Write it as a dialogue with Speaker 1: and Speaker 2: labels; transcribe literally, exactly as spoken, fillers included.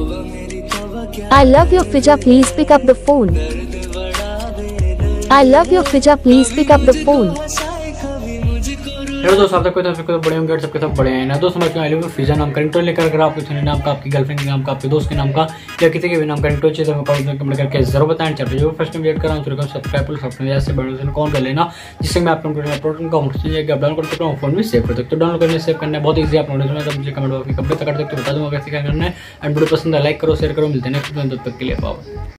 Speaker 1: I love your Fija, please pick up the phone. I love your Fija, please pick up the phone.
Speaker 2: Hello दोस्तों, आप तक कोई तो बड़े होंगे, सबके सब बड़े हैं ना दोस्तों। मैं क्यों आई फिजा नाम का रिंगटोन लेकर अगर आपके अपने नाम का, आपकी गर्लफ्रेंड के नाम का, आपके दोस्त के नाम का या किसी के भी नाम का रिंगटोन चाहिए तो मैं कमेंट करके जरूर बताएं। चैनल जो फर्स्ट टाइम वेट कर रहा हूँ तो सब्सक्राइब कर सब्सक्राइब से बड़े कॉल कर लेना, जिससे मैं अपना अपलोड करूँगा डाउनलोड कर सकता हूँ, फोन में सेव कर सकते हो। डाउनलोड करने सेव करना बहुत ईजी, आप नोटिस तो मुझे कमेंट बॉक्स में कमेंट कर सकते हो, बता दूँगा कैसे क्या करना है। एंड वीडियो पसंद है लाइक करो, शेयर करो। मिलते हैं नेक्स्ट वीडियो में, तब तक के लिए पाओ।